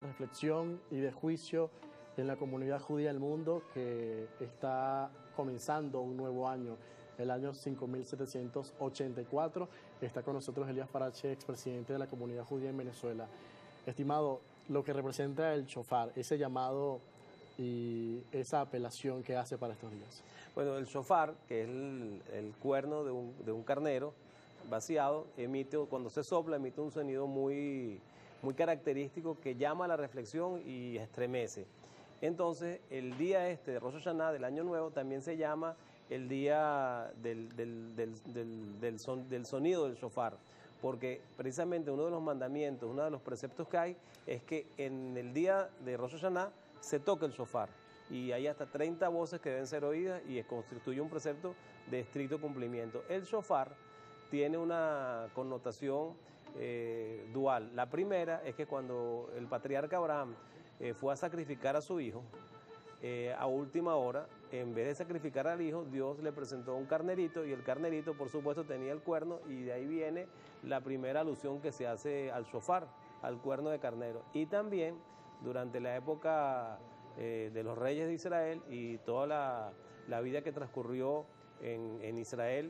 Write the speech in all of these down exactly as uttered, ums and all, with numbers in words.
reflexión y de juicio en la comunidad judía del mundo que está comenzando un nuevo año, el año cinco mil setecientos ochenta y cuatro. Está con nosotros Elías Farache, expresidente de la comunidad judía en Venezuela. Estimado, lo que representa el shofar, ese llamado y esa apelación que hace para estos días. Bueno, el shofar, que es el, el cuerno de un, de un carnero vaciado, emite, cuando se sopla, emite un sonido muy, muy característico que llama a la reflexión y estremece. Entonces, el día este de Rosh Hashanah, del Año Nuevo, también se llama el día del, del, del, del, del, son, del sonido del shofar, porque precisamente uno de los mandamientos, uno de los preceptos que hay, es que en el día de Rosh Hashanah se toca el shofar, y hay hasta treinta voces que deben ser oídas y constituye un precepto de estricto cumplimiento. El shofar tiene una connotación eh, dual. La primera es que cuando el patriarca Abraham eh, fue a sacrificar a su hijo, eh, a última hora, en vez de sacrificar al hijo, Dios le presentó un carnerito, y el carnerito, por supuesto, tenía el cuerno, y de ahí viene la primera alusión que se hace al shofar, al cuerno de carnero. Y también, durante la época eh, de los reyes de Israel y toda la, la vida que transcurrió en, en Israel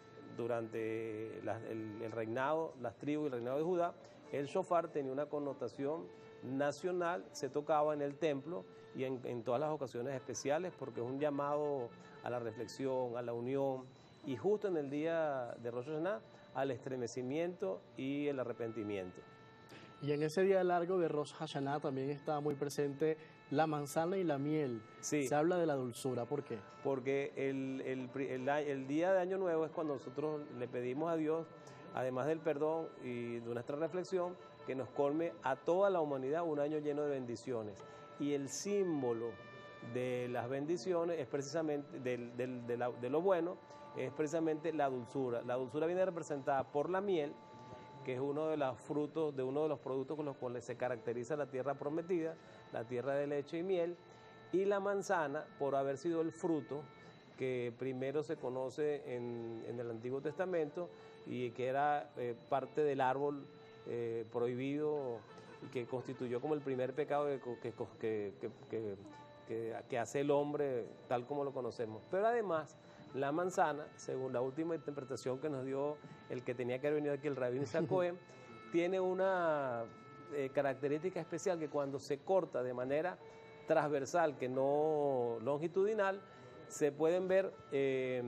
durante la, el, el reinado, las tribus y el reinado de Judá, el shofar tenía una connotación nacional, se tocaba en el templo y en, en todas las ocasiones especiales, porque es un llamado a la reflexión, a la unión, y justo en el día de Rosh Hashanah, al estremecimiento y el arrepentimiento. Y en ese día largo de Rosh Hashanah también está muy presente la manzana y la miel. Sí. Se habla de la dulzura, ¿por qué? Porque el, el, el, el día de Año Nuevo es cuando nosotros le pedimos a Dios, además del perdón y de nuestra reflexión, que nos colme a toda la humanidad un año lleno de bendiciones. Y el símbolo de las bendiciones es precisamente, del, del, de, la, de lo bueno, es precisamente la dulzura. La dulzura viene representada por la miel, que es uno de los frutos, de uno de los productos con los cuales se caracteriza la tierra prometida, la tierra de leche y miel, y la manzana, por haber sido el fruto que primero se conoce en, en el Antiguo Testamento y que era eh, parte del árbol eh, prohibido y que constituyó como el primer pecado que, que, que, que, que, que hace el hombre tal como lo conocemos. Pero además, la manzana, según la última interpretación que nos dio el que tenía que haber venido aquí, el Rabí Isaac Cohen, tiene una eh, característica especial, que cuando se corta de manera transversal, que no longitudinal, se pueden ver eh,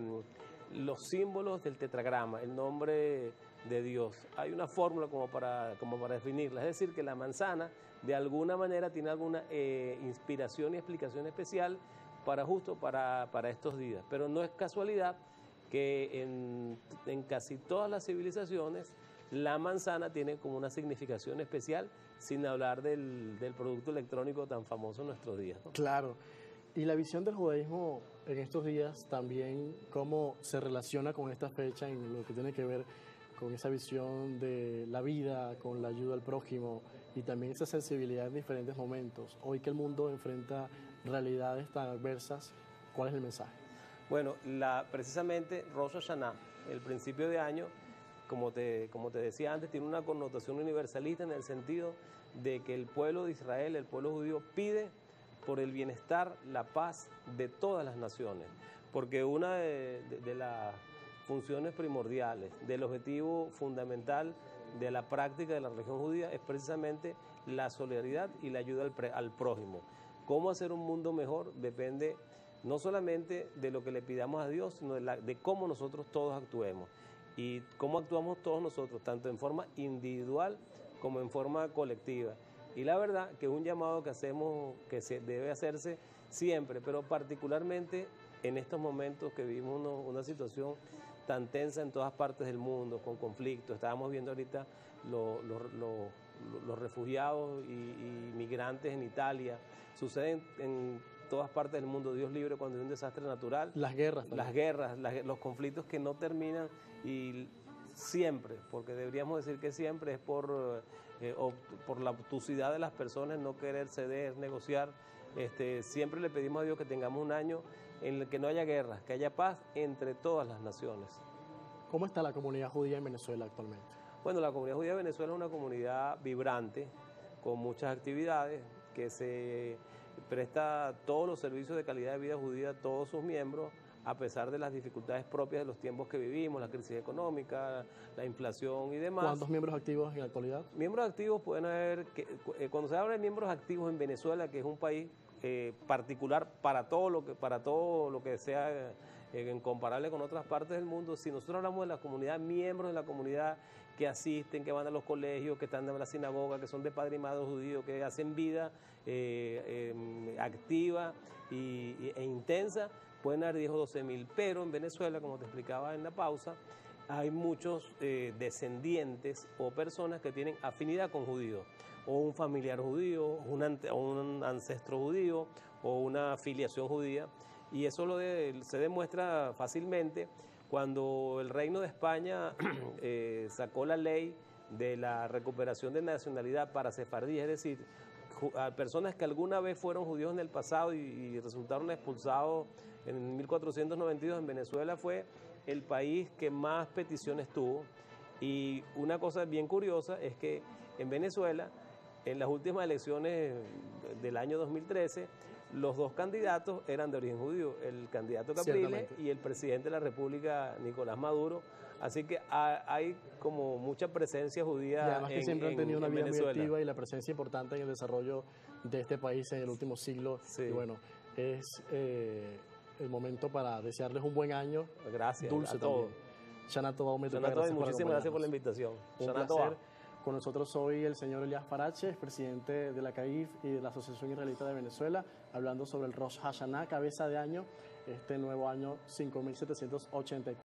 los símbolos del tetragrama, el nombre de Dios. Hay una fórmula como para, como para definirla, es decir, que la manzana de alguna manera tiene alguna eh, inspiración y explicación especial para justo para, para estos días. Pero no es casualidad que en, en casi todas las civilizaciones la manzana tiene como una significación especial, sin hablar del, del producto electrónico tan famoso en nuestros días, ¿no? Claro. Y la visión del judaísmo en estos días también, cómo se relaciona con esta fecha en lo que tiene que ver con esa visión de la vida, con la ayuda al prójimo y también esa sensibilidad en diferentes momentos. Hoy que el mundo enfrenta realidades tan adversas, ¿cuál es el mensaje? Bueno, la, precisamente Rosh Hashanah, el principio de año, como te, como te decía antes, tiene una connotación universalista en el sentido de que el pueblo de Israel, el pueblo judío, pide por el bienestar, la paz de todas las naciones, porque una de, de, de las funciones primordiales, del objetivo fundamental de la práctica de la religión judía es precisamente la solidaridad y la ayuda al, pre, al prójimo. Cómo hacer un mundo mejor depende no solamente de lo que le pidamos a Dios, sino de, la, de cómo nosotros todos actuemos. Y cómo actuamos todos nosotros, tanto en forma individual como en forma colectiva. Y la verdad que es un llamado que hacemos, que se debe hacerse siempre, pero particularmente en estos momentos que vivimos uno, una situación tan tensa en todas partes del mundo, con conflictos. Estábamos viendo ahorita lo, lo, lo, los refugiados y, y migrantes en Italia. Suceden en todas partes del mundo, Dios libre, cuando hay un desastre natural. Las guerras. También. Las guerras, las, los conflictos que no terminan, y siempre, porque deberíamos decir que siempre es por, eh, por la obtusidad de las personas, no querer ceder, negociar. Este, siempre le pedimos a Dios que tengamos un año en el que no haya guerras, que haya paz entre todas las naciones. ¿Cómo está la comunidad judía en Venezuela actualmente? Bueno, la comunidad judía de Venezuela es una comunidad vibrante, con muchas actividades, que se presta todos los servicios de calidad de vida judía a todos sus miembros, a pesar de las dificultades propias de los tiempos que vivimos, la crisis económica, la inflación y demás. ¿Cuántos miembros activos en la actualidad? Miembros activos pueden haber, que, eh, cuando se habla de miembros activos en Venezuela, que es un país eh, particular para todo lo que, para todo lo que sea eh, incomparable con otras partes del mundo, si nosotros hablamos de la comunidad, miembros de la comunidad que asisten, que van a los colegios, que están en la sinagoga, que son de padre y madre judíos, que hacen vida eh, eh, activa y, y, e intensa, pueden haber diez o doce mil, pero en Venezuela, como te explicaba en la pausa, hay muchos eh, descendientes o personas que tienen afinidad con judíos, o un familiar judío, un, ante, un ancestro judío, o una filiación judía, y eso lo de, se demuestra fácilmente cuando el Reino de España eh, sacó la ley de la recuperación de nacionalidad para sefardíes, es decir, a personas que alguna vez fueron judíos en el pasado y, y resultaron expulsados en mil cuatrocientos noventa y dos en Venezuela, fue el país que más peticiones tuvo. Y una cosa bien curiosa es que en Venezuela, en las últimas elecciones del año dos mil trece, los dos candidatos eran de origen judío, el candidato Capriles y el presidente de la República, Nicolás Maduro. Así que hay como mucha presencia judía. Y además que en, siempre han tenido en, una en vida Venezuela. muy activa y la presencia importante en el desarrollo de este país en el último siglo. Sí. Y bueno, es eh, el momento para desearles un buen año. Gracias Dulce a todos. Shana Tova, muchísimas gracias por la invitación. Un Shana placer. Tova. Con nosotros hoy el señor Elías Farache, presidente de la C A I F y de la Asociación Israelita de Venezuela, hablando sobre el Rosh Hashanah, cabeza de año, este nuevo año cinco mil setecientos ochenta y cuatro.